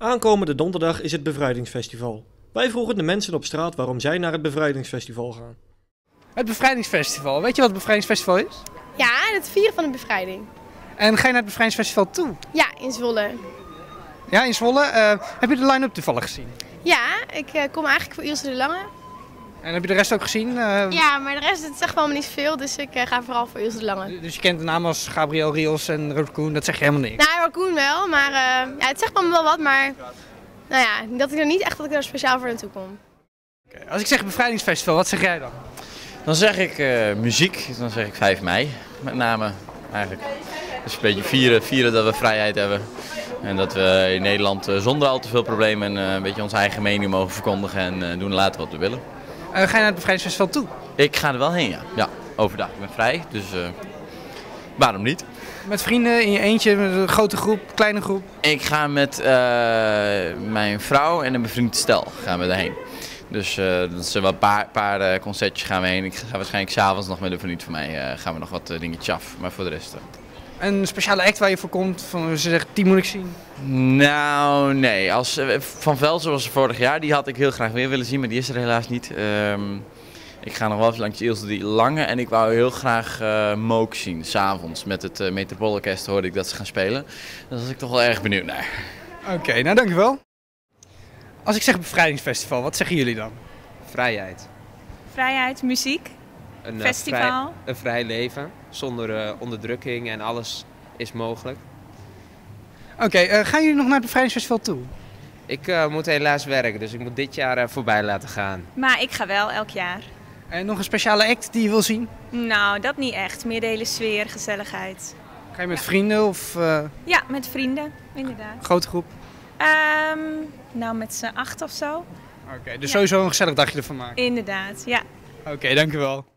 Aankomende donderdag is het Bevrijdingsfestival. Wij vroegen de mensen op straat waarom zij naar het Bevrijdingsfestival gaan. Het Bevrijdingsfestival. Weet je wat het Bevrijdingsfestival is? Ja, het vieren van de bevrijding. En ga je naar het Bevrijdingsfestival toe? Ja, in Zwolle. Ja, in Zwolle. Heb je de line-up toevallig gezien? Ja, ik kom eigenlijk voor Ilse de Lange. En heb je de rest ook gezien? Ja, maar de rest het zegt wel niet zoveel, dus ik ga vooral voor Ilse de Lange. Dus je kent de namen als Gabriel Rios en Raccoon, dat zeg je helemaal niks? Nou, Raccoon wel, maar ja, het zegt me wel wat, maar nou ja, dat ik er niet echt dat ik er speciaal voor naartoe kom. Okay. Als ik zeg Bevrijdingsfestival, wat zeg jij dan? Dan zeg ik muziek, dan zeg ik 5 mei met name eigenlijk. Dus een beetje vieren dat we vrijheid hebben. En dat we in Nederland zonder al te veel problemen een beetje onze eigen mening mogen verkondigen en doen later wat we willen. Ga je naar het Bevrijdingsfestival toe? Ik ga er wel heen, ja. Ja, overdag. Ik ben vrij, dus waarom niet? Met vrienden, in je eentje, met een grote groep, kleine groep? Ik ga met mijn vrouw en een bevriend stel gaan we daarheen. Dus dat zijn wel een paar concertjes gaan we heen. Ik ga waarschijnlijk 's avonds nog met een vriend van mij gaan we nog wat dingetjes af. Maar voor de rest... Een speciale act waar je voor komt, van ze zegt, die moet ik zien? Nou, nee. Als Van Vel zoals vorig jaar, die had ik heel graag weer willen zien, maar die is er helaas niet. Ik ga nog wel even langs Ilse de Lange en ik wou heel graag Mook zien, 's avonds. Met het Metropoolorkest hoorde ik dat ze gaan spelen. Daar was ik toch wel erg benieuwd naar. Oké, nou dankjewel. Als ik zeg Bevrijdingsfestival, wat zeggen jullie dan? Vrijheid. Vrijheid, muziek, Een festival. een vrij leven, zonder onderdrukking en alles is mogelijk. Oké, gaan jullie nog naar het Bevrijdingsfestival toe? Ik moet helaas werken, dus ik moet dit jaar voorbij laten gaan. Maar ik ga wel elk jaar. En nog een speciale act die je wil zien? Nou, dat niet echt. Meer de hele sfeer, gezelligheid. Ga je met vrienden of Ja, met vrienden, inderdaad. grote groep? Nou, met z'n 8 of zo. Oké, dus sowieso een gezellig dagje ervan maken. Inderdaad, ja. Oké, dankjewel.